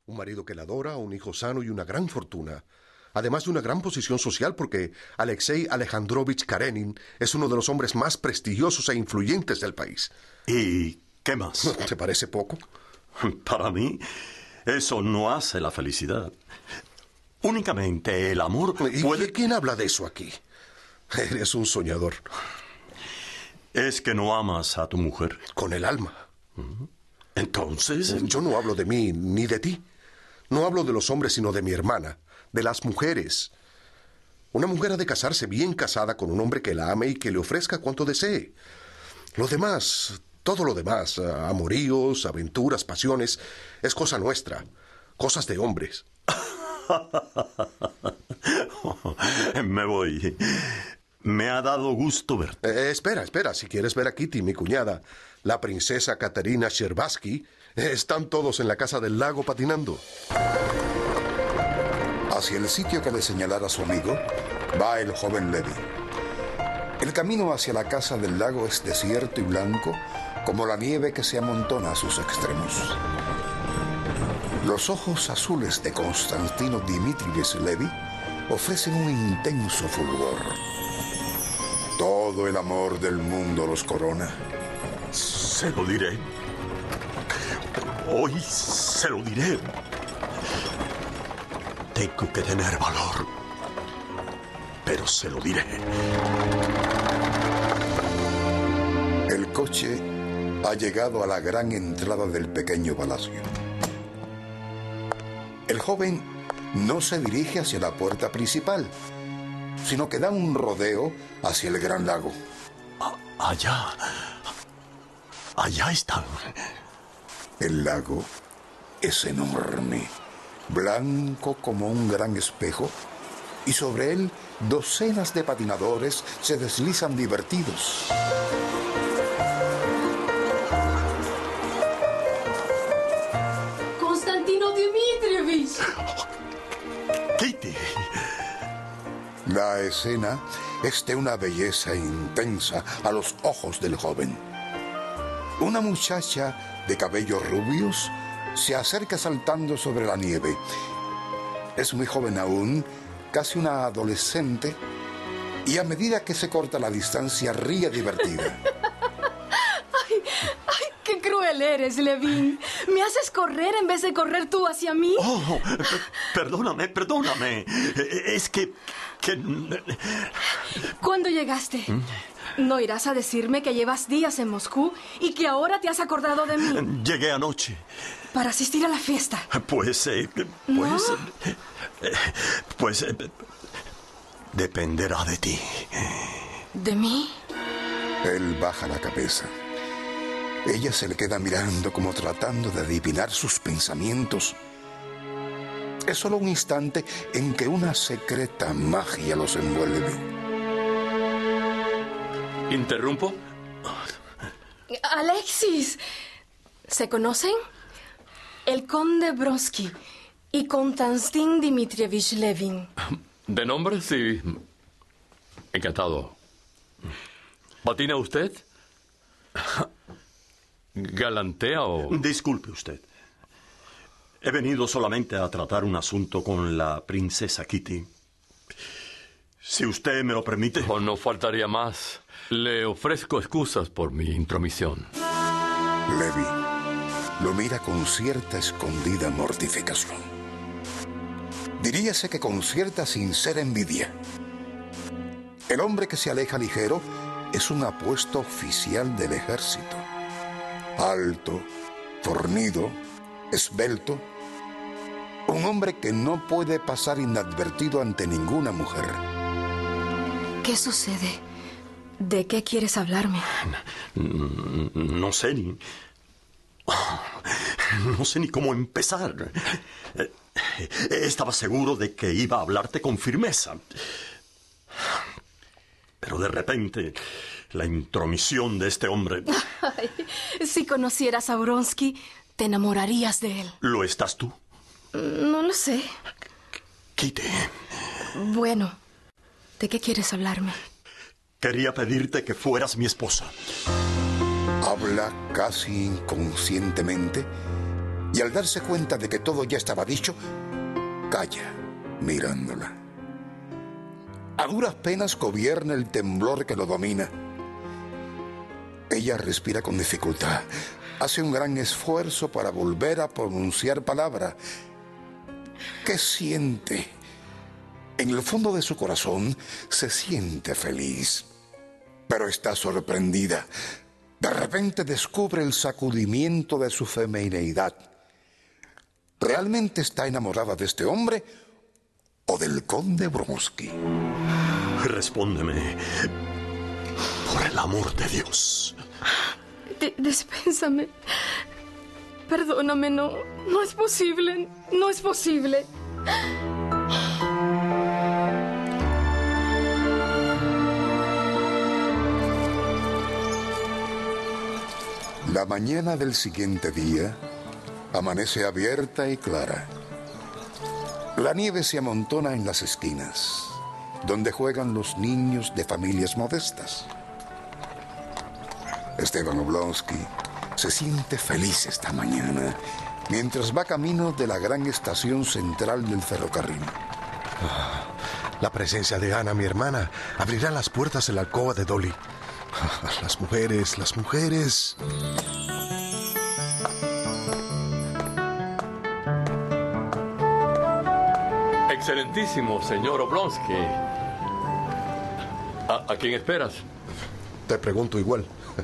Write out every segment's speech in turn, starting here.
Un marido que la adora, un hijo sano y una gran fortuna. Además de una gran posición social porque Alexei Alejandrovich Karenin es uno de los hombres más prestigiosos e influyentes del país. ¿Y qué más? ¿Te parece poco? Para mí, eso no hace la felicidad. Únicamente el amor puede... ¿Quién habla de eso aquí? Eres un soñador. Es que no amas a tu mujer. Con el alma. Entonces... Yo no hablo de mí ni de ti. No hablo de los hombres, sino de mi hermana. De las mujeres. Una mujer ha de casarse bien casada con un hombre que la ame y que le ofrezca cuanto desee. Lo demás, todo lo demás, amoríos, aventuras, pasiones, es cosa nuestra. Cosas de hombres. Me voy. Me ha dado gusto verte. Espera. Si quieres ver a Kitty, mi cuñada, la princesa Katerina Sherbatsky, están todos en la casa del lago patinando. Hacia el sitio que le señalara su amigo, va el joven Levi. El camino hacia la casa del lago es desierto y blanco, como la nieve que se amontona a sus extremos. Los ojos azules de Konstantino Dmitrievich Levi ofrecen un intenso fulgor. Todo el amor del mundo los corona. Se lo diré. Hoy se lo diré. Tengo que tener valor, pero se lo diré. El coche ha llegado a la gran entrada del pequeño palacio. El joven no se dirige hacia la puerta principal, sino que da un rodeo hacia el gran lago. Allá están. El lago es enorme, blanco como un gran espejo, y sobre él docenas de patinadores se deslizan divertidos. ¡Konstantino Dmitrievich! Kitty. La escena es de una belleza intensa a los ojos del joven. Una muchacha de cabellos rubios se acerca saltando sobre la nieve. Es muy joven aún, casi una adolescente, y a medida que se corta la distancia ríe divertida. ¡Ay, qué cruel eres, Levin! Me haces correr en vez de correr tú hacia mí. Oh, perdóname. Es que... ¿Cuándo llegaste? ¿No irás a decirme que llevas días en Moscú y que ahora te has acordado de mí? Llegué anoche. ¿Para asistir a la fiesta? ¿No? Dependerá de ti. ¿De mí? Él baja la cabeza. Ella se le queda mirando como tratando de adivinar sus pensamientos. Es solo un instante en que una secreta magia los envuelve. ¿Interrumpo? Alexis, ¿se conocen? El conde Brodsky y Konstantin Dmitrievich Levin. De nombre, sí. Encantado. ¿Patina usted? ¿Galantea o...? Disculpe usted. He venido solamente a tratar un asunto con la princesa Kitty. Si usted me lo permite... Oh, no faltaría más. Le ofrezco excusas por mi intromisión. Levi lo mira con cierta escondida mortificación. Diríase que con cierta sincera envidia. El hombre que se aleja ligero es un apuesto oficial del ejército. Alto, fornido, esbelto. Un hombre que no puede pasar inadvertido ante ninguna mujer. ¿Qué sucede? ¿De qué quieres hablarme? No sé ni... No sé ni cómo empezar. Estaba seguro de que iba a hablarte con firmeza. Pero de repente, la intromisión de este hombre... Ay, si conocieras a Bronsky, te enamorarías de él. ¿Lo estás tú? No lo sé. Kitty. Bueno, ¿de qué quieres hablarme? Quería pedirte que fueras mi esposa. Habla casi inconscientemente Y al darse cuenta de que todo ya estaba dicho, calla mirándola. A duras penas gobierna el temblor que lo domina. Ella respira con dificultad. Hace un gran esfuerzo para volver a pronunciar palabra. ¿Qué siente? En el fondo de su corazón se siente feliz, pero está sorprendida. De repente descubre el sacudimiento de su femineidad. ¿Realmente está enamorada de este hombre o del conde Vronsky? Respóndeme, por el amor de Dios. Dispénsame. Perdóname, no es posible. No es posible. La mañana del siguiente día amanece abierta y clara. La nieve se amontona en las esquinas, donde juegan los niños de familias modestas. Esteban Oblonsky se siente feliz esta mañana mientras va camino de la gran estación central del ferrocarril. La presencia de Ana, mi hermana, abrirá las puertas de la alcoba de Dolly. Las mujeres, las mujeres. Excelentísimo señor Oblonsky. ¿A quién esperas? Te pregunto igual.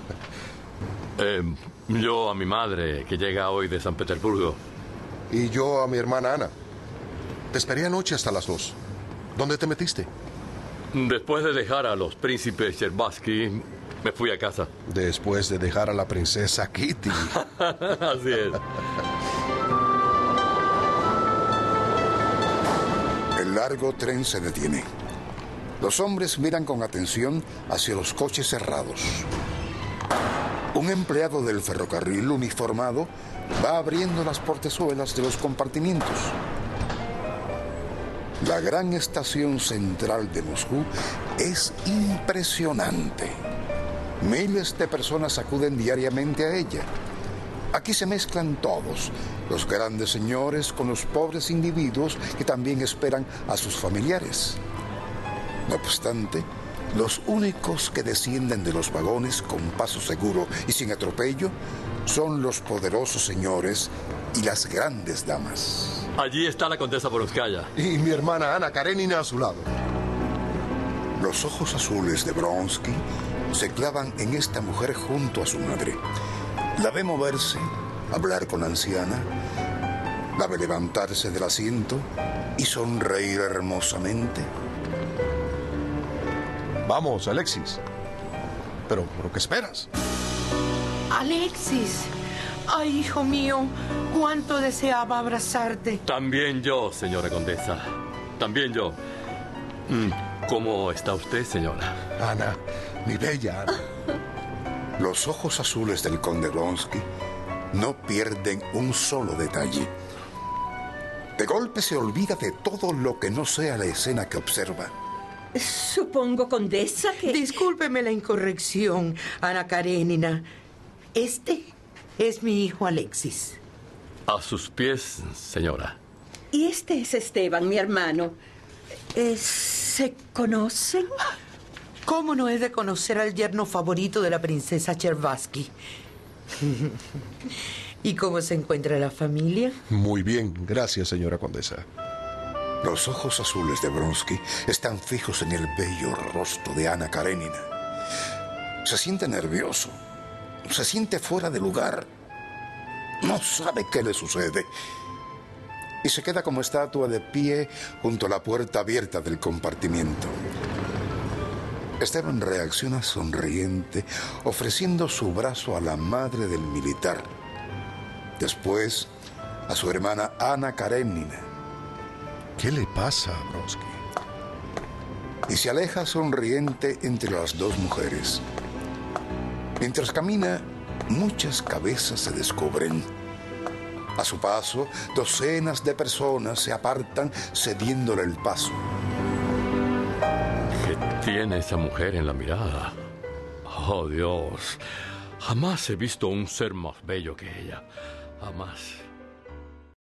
Yo a mi madre, que llega hoy de San Petersburgo. Y yo a mi hermana Ana. Te esperé anoche hasta las 2. ¿Dónde te metiste? Después de dejar a los príncipes Cherbatsky, me fui a casa. Después de dejar a la princesa Kitty. Así es. El largo tren se detiene. Los hombres miran con atención hacia los coches cerrados. Un empleado del ferrocarril uniformado va abriendo las portezuelas de los compartimientos. La gran estación central de Moscú es impresionante. Miles de personas acuden diariamente a ella. Aquí se mezclan todos, los grandes señores con los pobres individuos que también esperan a sus familiares. No obstante, los únicos que descienden de los vagones con paso seguro y sin atropello son los poderosos señores y las grandes damas. Allí está la condesa Voronskaya. Y mi hermana Ana Karenina a su lado. Los ojos azules de Vronsky se clavan en esta mujer junto a su madre. La ve moverse, hablar con la anciana, la ve levantarse del asiento y sonreír hermosamente. Vamos, Alexis. ¿Pero qué esperas? Alexis. Ay, hijo mío, cuánto deseaba abrazarte. También yo, señora condesa. También yo. ¿Cómo está usted, señora? Ana, mi bella Ana. Los ojos azules del conde Vronsky no pierden un solo detalle. De golpe se olvida de todo lo que no sea la escena que observa. Supongo, condesa, que... Discúlpeme la incorrección, Ana Karenina. Este es mi hijo Alexis. A sus pies, señora. Y este es Esteban, mi hermano. ¿Se conocen? ¿Cómo no es de conocer al yerno favorito de la princesa Cherbatsky? ¿Y cómo se encuentra la familia? Muy bien, gracias, señora condesa. Los ojos azules de Vronsky están fijos en el bello rostro de Ana Karenina. Se siente nervioso, se siente fuera de lugar. No sabe qué le sucede. Y se queda como estatua de pie junto a la puerta abierta del compartimiento. Esteban reacciona sonriente, ofreciendo su brazo a la madre del militar. Después, a su hermana Ana Karenina. ¿Qué le pasa a Vronsky? Y se aleja sonriente entre las dos mujeres. Mientras camina, muchas cabezas se descubren. A su paso, docenas de personas se apartan cediéndole el paso. ¿Qué tiene esa mujer en la mirada? Oh, Dios. Jamás he visto un ser más bello que ella. Jamás.